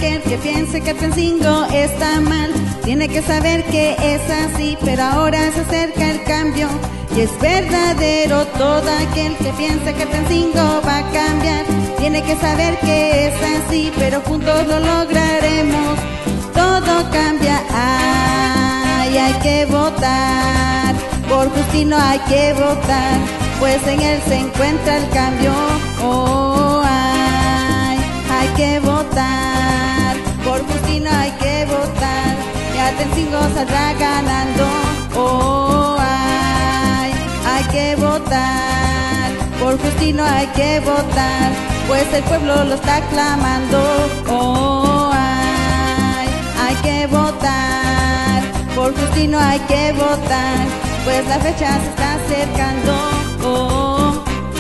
aquel que piense que Atencingo está mal tiene que saber que es así, pero ahora se acerca el cambio y es verdadero. Todo aquel que piensa que Atencingo va a cambiar tiene que saber que es así, pero juntos lo lograremos. Todo cambia, ay, hay que votar, por Justino hay que votar, pues en él se encuentra el cambio. Oh, ay, hay que votar, por Justino hay que votar, y Atencingo saldrá ganando. Oh, ay, hay que votar, por Justino hay que votar, pues el pueblo lo está clamando. Oh, ay, hay que votar, por Justino hay que votar, pues la fecha se está acercando. Oh.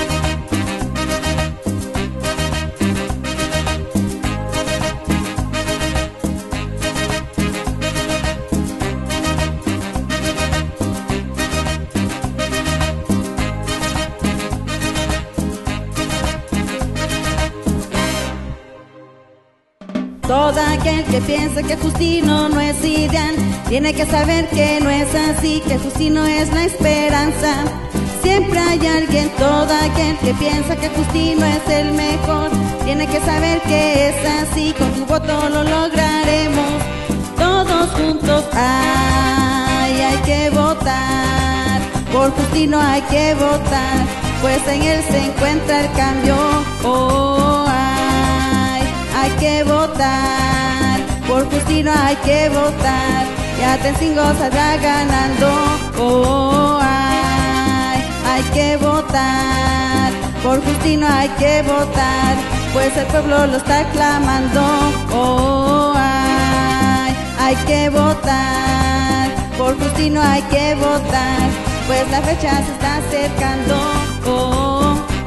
Todo aquel que piensa que Justino no es ideal tiene que saber que no es así, que Justino es la esperanza. Siempre hay alguien. Todo aquel que piensa que Justino es el mejor tiene que saber que es así, con tu voto lo lograremos todos juntos. Ay, hay que votar, por Justino hay que votar, pues en él se encuentra el cambio. Oh, ay, hay que votar, por Justino hay que votar, y Atencingo saldrá ganando. Oh, ay, hay que votar, por Justino hay que votar, pues el pueblo lo está clamando. Oh, ay, hay que votar, por Justino hay que votar, pues la fecha se está acercando. Oh.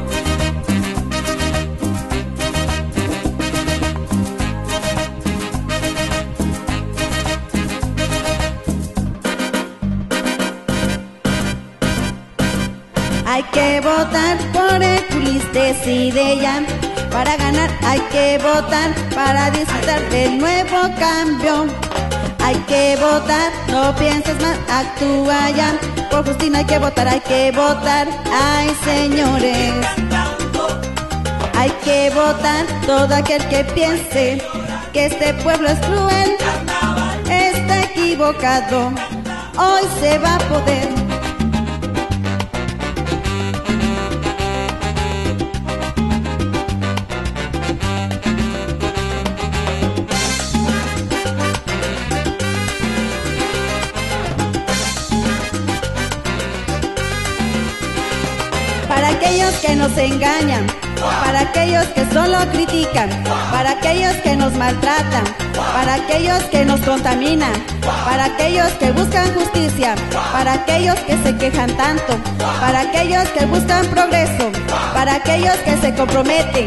Hay que votar por el Culis, decide ya. Para ganar hay que votar, para disfrutar del nuevo cambio. Hay que votar, no pienses más, actúa ya. Por Justino hay que votar, hay que votar. Ay, señores, hay que votar. Todo aquel que piense que este pueblo es cruel está equivocado. Hoy se va a poder. Para aquellos que nos engañan, para aquellos que solo critican, para aquellos que nos maltratan, para aquellos que nos contaminan, para aquellos que buscan justicia, para aquellos que se quejan tanto, para aquellos que buscan progreso, para aquellos que se comprometen.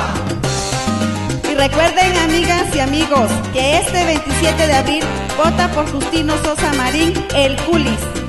Y recuerden, amigas y amigos, que este 27 de abril vota por Justino Sosa Marín, el Culis.